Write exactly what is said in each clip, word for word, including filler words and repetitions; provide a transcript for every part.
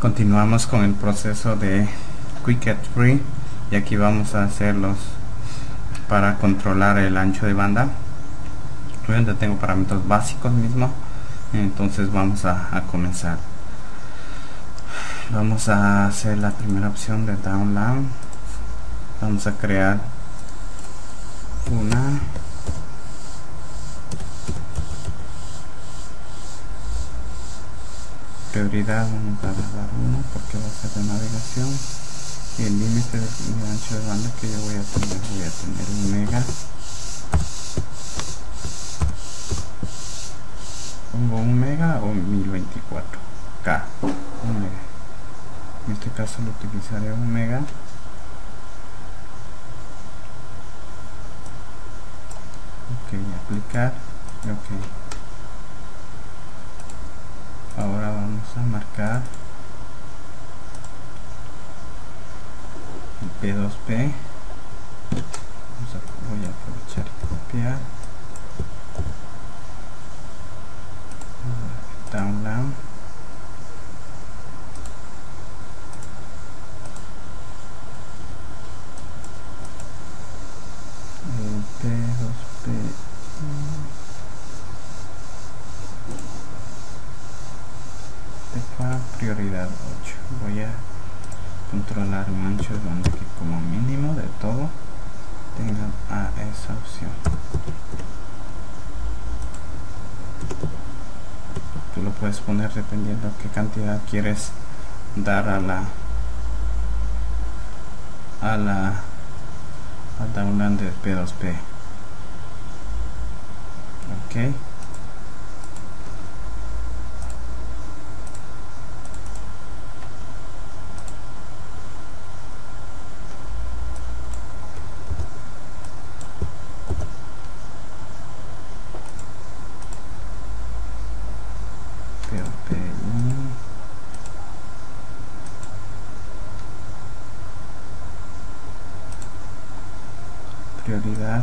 Continuamos con el proceso de Quick Get Free y aquí vamos a hacerlos para controlar el ancho de banda. Obviamente tengo parámetros básicos mismo, entonces vamos a, a comenzar. Vamos a hacer la primera opción de download. Vamos a crear una prioridad, vamos a dar uno porque va a ser de navegación, y el límite de, de ancho de banda que yo voy a tener, voy a tener un mega. Pongo un mega o mil veinticuatro K, un mega. En este caso lo utilizaré un mega. Ok, aplicar, ok. Ahora vamos a marcar el P dos P. Vamos a, voy a aprovechar y copiar. Download. El P dos P. Prioridad ocho. Voy a controlar un ancho de banda que como mínimo de todo tenga a esa opción. Tú lo puedes poner dependiendo qué cantidad quieres dar a la a la a download de P dos P. Ok. Prioridad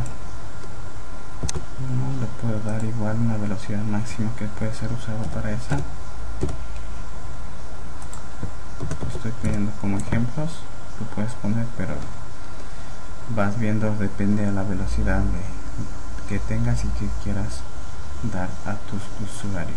no le puedo dar igual una velocidad máxima que puede ser usado para esa. Estoy pidiendo como ejemplos, tú puedes poner, pero vas viendo, depende de la velocidad de, que tengas y que quieras dar a tus usuarios.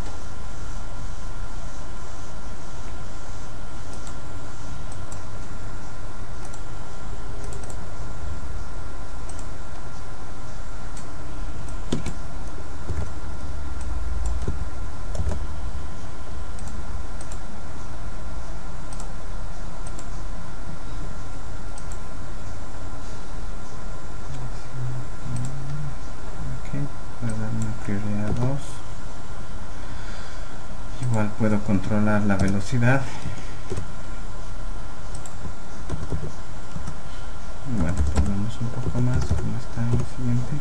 Prioridad dos. Igual puedo controlar la velocidad. Bueno, pongamos un poco más como está en el siguiente.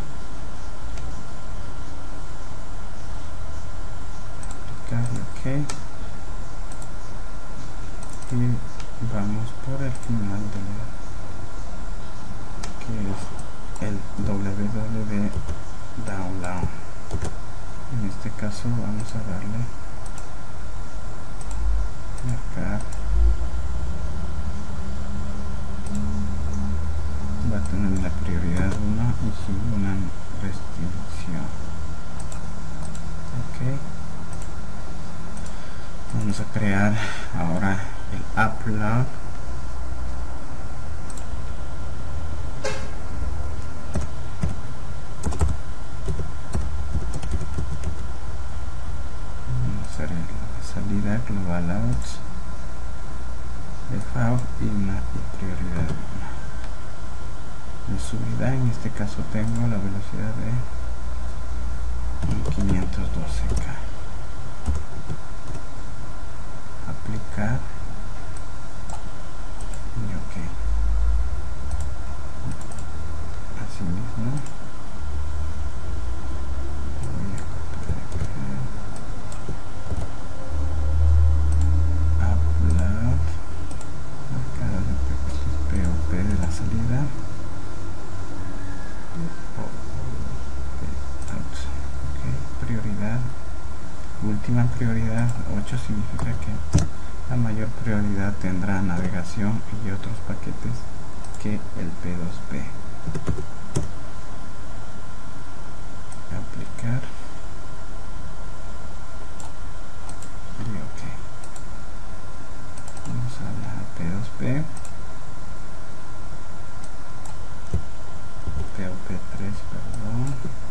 Ok. Y vamos por el final de la, que es el W W download. En este caso vamos a darle marcar, va a tener la prioridad uno y sin una restricción. Ok, vamos a crear ahora el upload. Salida global out, default y una prioridad una. De subida, en este caso tengo la velocidad de quinientos doce K. Aplicar y ok. Así mismo salida. Okay, prioridad, última prioridad ocho significa que la mayor prioridad tendrá navegación y otros paquetes que el P dos P. Aplicar y ok. Vamos a la P dos P, P O P tres, perdón.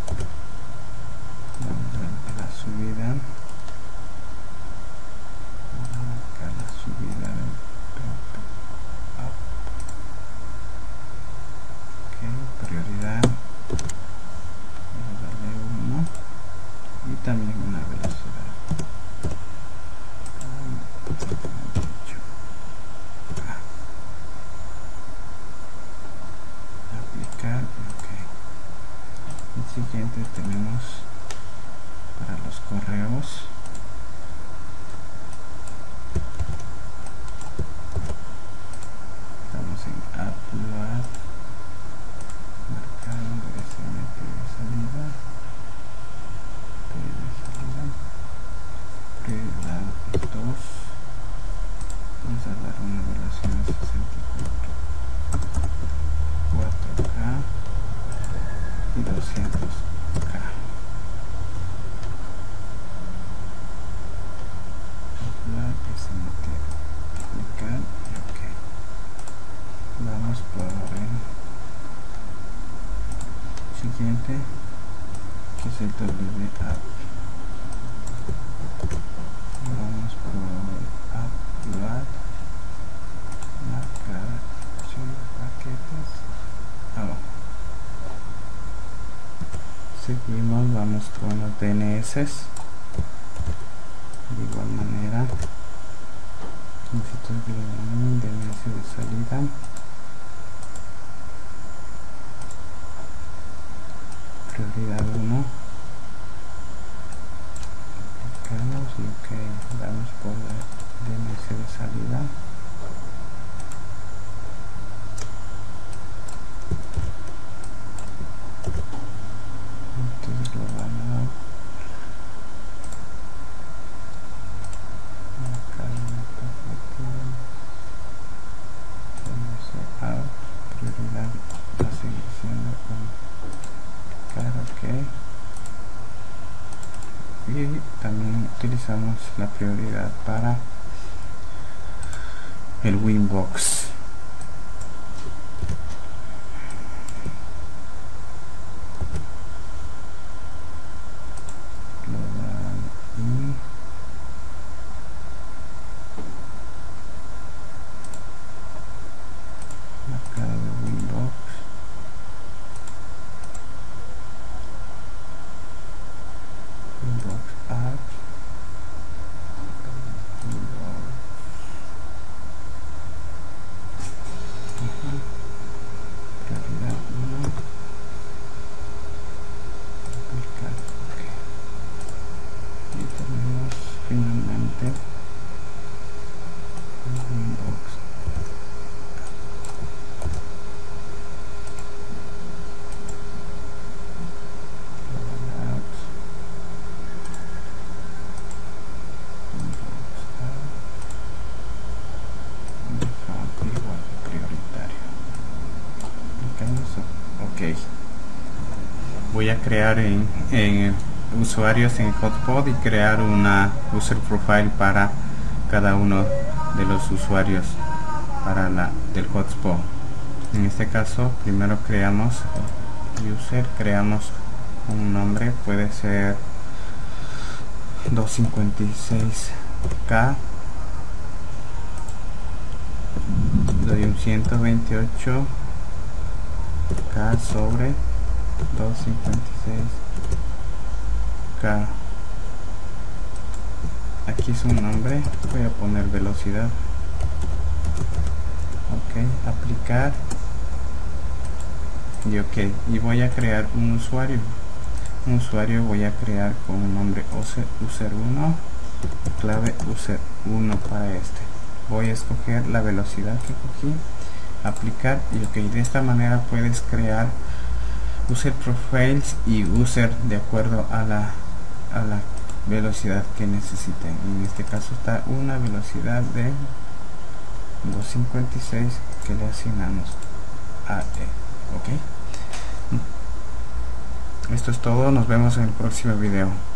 Vamos a la subida, acá la subida del P O P up. Ok, prioridad, darle uno y también una velocidad. Aplicar, ok. El siguiente tenemos para los correos. Estamos en upload, marcando S M P de salida, P de salida, prioridad dos. Vamos a dar una velocidad de sesenta y cuatro K y doscientos K. S M T, aplicar y ok. Vamos por el siguiente, que es el W app. Vamos por upload, marcar paquetes abajo. Seguimos, vamos con los D N S. De igual manera, necesito el D N S de salida, prioridad uno, aplicamos y ok, damos por el D N S de salida, entonces lo van a dar. Prioridad va a seguir siendo un ok, y también utilizamos la prioridad para el Winbox. Voy a crear en, en usuarios en Hotspot y crear una user profile para cada uno de los usuarios para la del Hotspot. En este caso, primero creamos user, creamos un nombre, puede ser doscientos cincuenta y seis K, doy un ciento veintiocho K sobre doscientos cincuenta y seis K. Aquí es un nombre, voy a poner velocidad, ok, aplicar y ok, y voy a crear un usuario un usuario voy a crear con un nombre user uno, clave user uno para este. Voy a escoger la velocidad que cogí, aplicar y ok. De esta manera puedes crear user profiles y user de acuerdo a la a la velocidad que necesiten. En este caso está una velocidad de doscientos cincuenta y seis que le asignamos a E. Ok, esto es todo, nos vemos en el próximo video.